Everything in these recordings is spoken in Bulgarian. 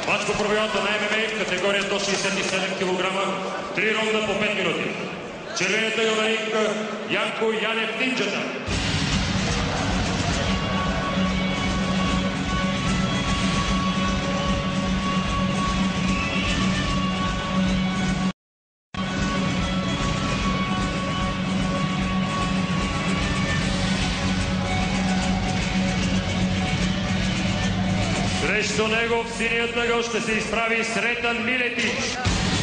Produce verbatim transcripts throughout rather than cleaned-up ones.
Мачко пробивата на Ем Ем Ей в категория до шейсет и седем килограма, три ронда по пет минути. Червеният ъгъл на ринга Янко Янев Нинджата. Срещу него в синият ъгъл ще се изправи Сретан Милетич.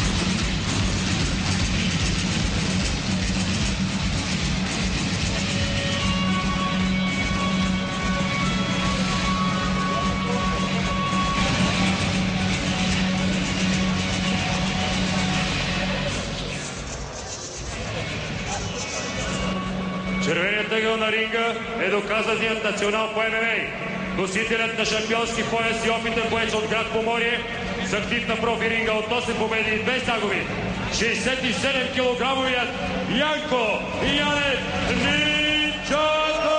Червеният ъгъл на ринга е доказаният национал по Ем Ем Ей. Носителят на шампионски пояс и опитен боец от град Поморие с актив на профи ринга от осем победи и две загуби. шейсет и седем килограмовият Янко Янев Нинджата!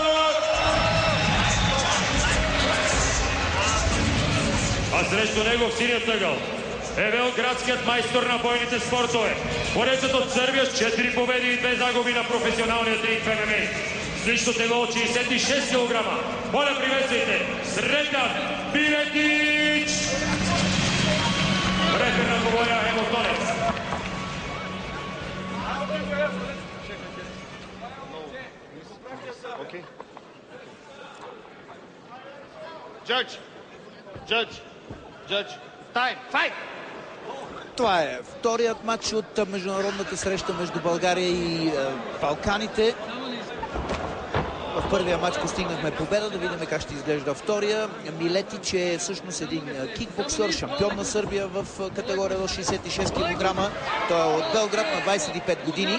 А срещу него в синият ъгъл е белградският майстор на бойните спортове. Борецът от Сърбия с четири победи и две загуби на професионалният ринг в Ем Ем Ей. С лично тегло от шейсет и шест килограма. Моля, приветствайте Сретан Милетич! Рефер на говоря Емо Тонец. Okay. Judge, judge, judge, time, fight! Това е вторият матч от международната среща между България и е, Балканите. В първия матч постигнахме победа, да видим как ще изглежда втория. Милетич е всъщност един кикбоксер, шампион на Сърбия в категория до шейсет и шест килограма. Той е от Белград, на двайсет и пет години.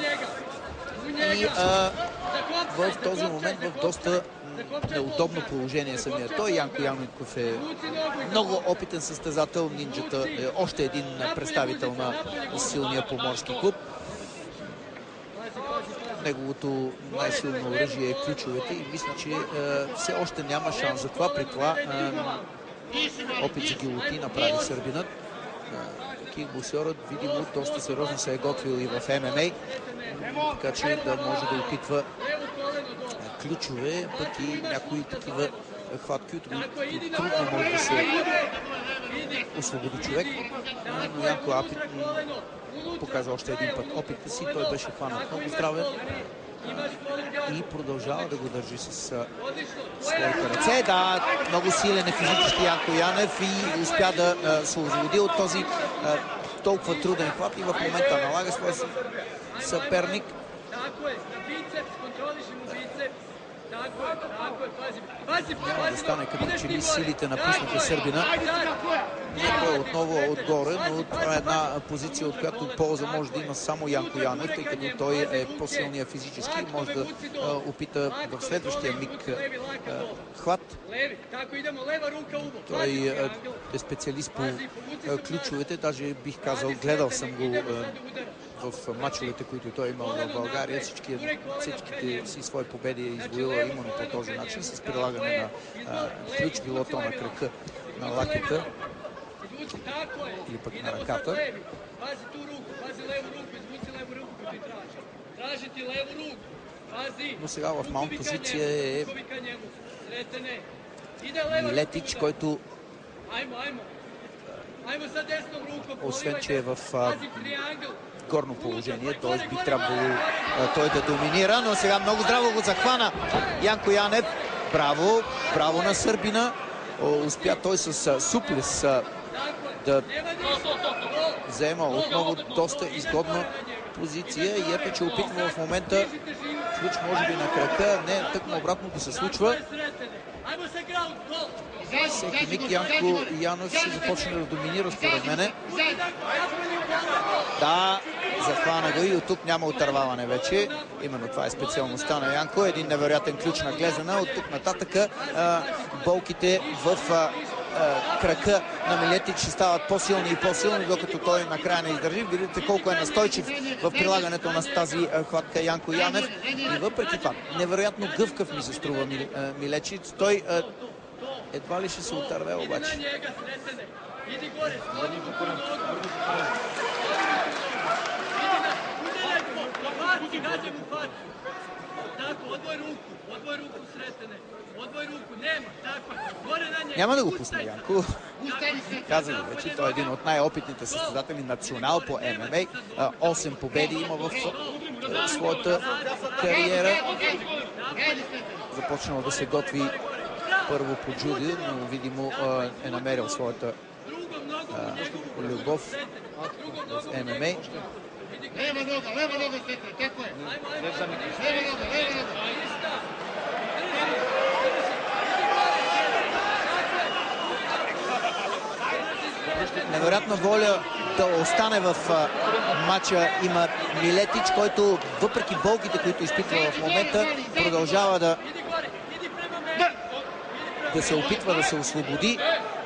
И а, в този момент в доста неудобно положение самия той. Янко Янков е много опитен състезател. Нинджата е още един представител на силния поморски клуб. Неговото най-силно оръжие е ключовете и мисля, че е, все още няма шанс за това. При това е, опит за гилотин направи сърбинът. Е, кикбоксерът, видимо, доста сериозно се е готвил и в Ем Ем Ей, така че да може да опитва ключове, пък и някои такива хватки, от които трудно може да се освободи човек. Но Янко Апит показва още един път опита си. Той беше хванат много здраве и продължава да го държи с своите ръце. Да, много силен е физически Янко Янев и успя да а, се освободи от този а, толкова труден хват и в момента налага своя съперник. Няма да стане като че ли силите напуснаха сърбина. Той е отново отгоре, но това е една позиция, от която полза може да има само Янко Янев, тъй като той е по-силния физически и може да а, опита в следващия миг а, хват. Той е специалист по а, ключовете, даже бих казал, гледал съм го а, в мачовете, които той е имал в България. Всички, всичките си свои победи е извоила именно по този начин, с прилагане на а, ключ, било то на крака, на лакета или пък на ръката. Но сега в маунт позиция е Милетич, който освен, че е в а, горно положение, т.е. би трябвало а, той да доминира, но сега много здраво го захвана Янко Янев. Браво, браво на сърбина. Успя той с а, суплес а, да взема отново доста изгодна позиция и ето, че опитва в момента ключ може би на крака. Не, тъкмо обратното се случва. Всеки миг Янко Янев ще започне да доминира според мене. Да, захвана го и от тук няма отърваване вече. Именно това е специалността на Янко. Един невероятен ключ на Глезена. От тук нататък а, болките в а, а, крака на Милетич ще стават по-силни и по-силни, докато той накрая не издържи. Видите колко е настойчив в прилагането на тази а, хватка Янко Янев. И въпреки това, невероятно гъвкав ми се струва Милетич. Той а, Едва ли ще се отърве обаче. Иди горе, склони го по ногу. Иди на, gađaj mu facu. Tako, odvoj ruku, odvoj ruku Sretene. Odvoj руку, нема, така, горе на njega. Няма да го пусне Янко. Казах го вече, той е един от най-опитните състезатели национал по Ем Ем Ей. осем победи има в своята кариера. Започнал да се готви първо по джудо, но видимо е намерил своята любов в Ем Ем Ей. Лева нога, лева нога, Сетре, како е? Лева нога, лева нога. Невероятна воля да остане в матча има Милетич, който въпреки болките, които изпитва в момента, продължава да да се опитва да се освободи.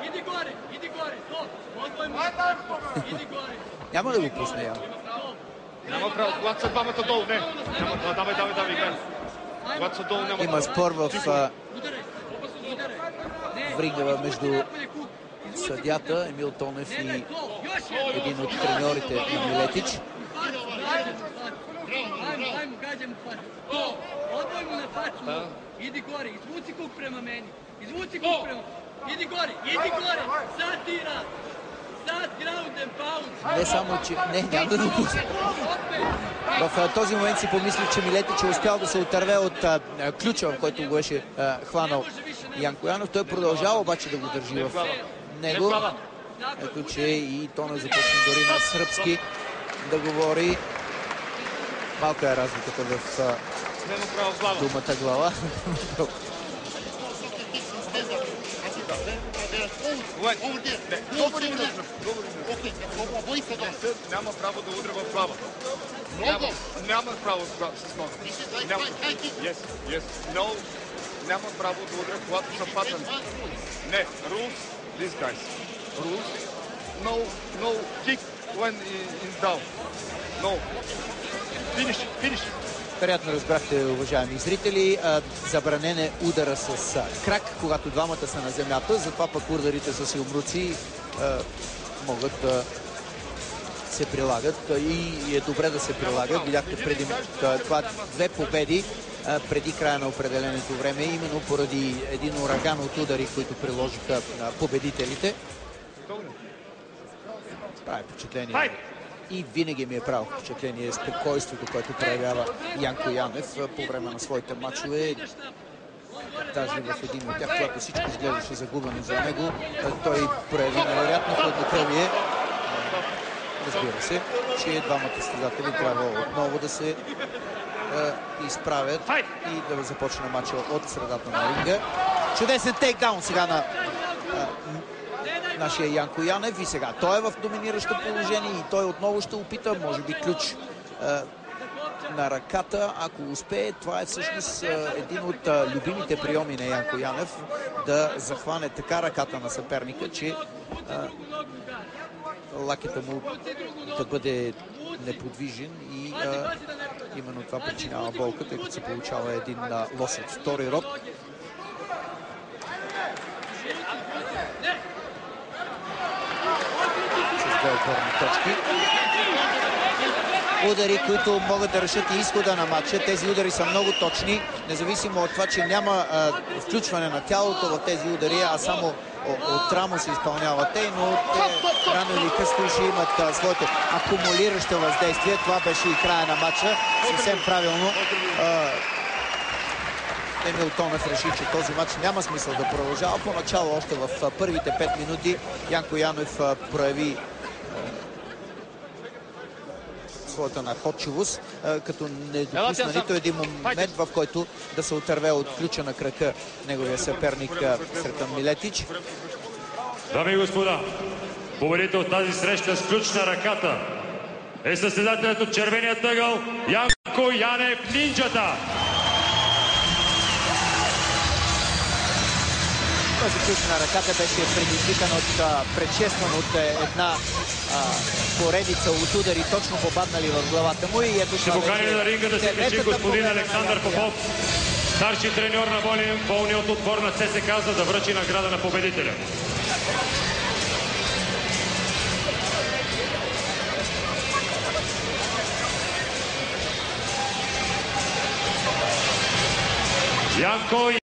Няма да го пусне, Ян. Няма право, когато са двамата долу, не. Няма, давай, давай, давай, играй. Когато са долу, няма. Има спор в вригава между съдята Емил Тонев и един от треньорите на Милетич. Odvoj mu na facu, idi gore, izvuci kuk prema meni, izvuci kuk prema, idi gore, idi gore, sad tira, sad ground and pound. Не само, че... Не, няма да допусне. В този момент си помислих, че Милетич е успял да се отърве от а, ключа, в който го беше а, хванал Янко Янов. Той продължава обаче да го държи в него. Ето, че и Тонев започне дори на сръбски да говори. Малка е разликата в а, думата глава. Няма право да удря в глава. Няма, няма право с нога. Няма. Yes, yes. No. Няма право да удря, когато са паднали. Не, rules, these guys. Rules, no, no kick when in down. No. Finish, finish. Вероятно разбрахте, уважаеми зрители, забранен е удара с крак, когато двамата са на земята, затова пък ударите с юмруци могат да се прилагат и е добре да се прилагат. Видяхте преди това две победи преди края на определеното време, именно поради един ураган от удари, които приложиха победителите. Прави впечатление. И винаги ми е право впечатление спокойството, което проявява Янко Янев по време на своите матчове. Даже в един от тях, когато всичко изглеждаше загубено за него, той прояви невероятно хладнокръвие. Разбира се, че двамата състезатели трябва отново да се изправят и да започне матча от средата на ринга. Чудесен тейкдаун сега на нашия Янко Янев и сега той е в доминиращо положение и той отново ще опита, може би ключ а, на ръката, ако успее. Това е всъщност а, един от а, любимите приеми на Янко Янев, да захване така ръката на съперника, че а, лакета му да бъде неподвижен и а, именно това причинява болка, тъй като се получава един а, лос от втори род. Две опорни точки. Удари, които могат да решат и изхода на матча. Тези удари са много точни, независимо от това, че няма а, включване на тялото в тези удари, а само от рамо се изпълняват те, но те рано или късно ще имат а, своето акумулиращо въздействие. Това беше и края на матча. Съвсем правилно. А, Емил Тонев реши, че този матч няма смисъл да продължава. Поначало, още в първите пет минути, Янко Янев прояви своята находчивост, като не допусна нито един момент, в който да се отърве от ключа на крака неговия съперник Сретен Милетич. Дами и господа, победител в тази среща с ключ на ръката е състезателят от червения тъгъл Янко Янев Нинджата. Този ключ на ръката беше предизвикан от, предшестван от една а, поредица от удари, точно попаднали в главата му. И ето ще поканим на ринга да се качи господин Александър Попов. Старши треньор на болният отбор на ЦСКА, за да връчи награда на победителя. Янко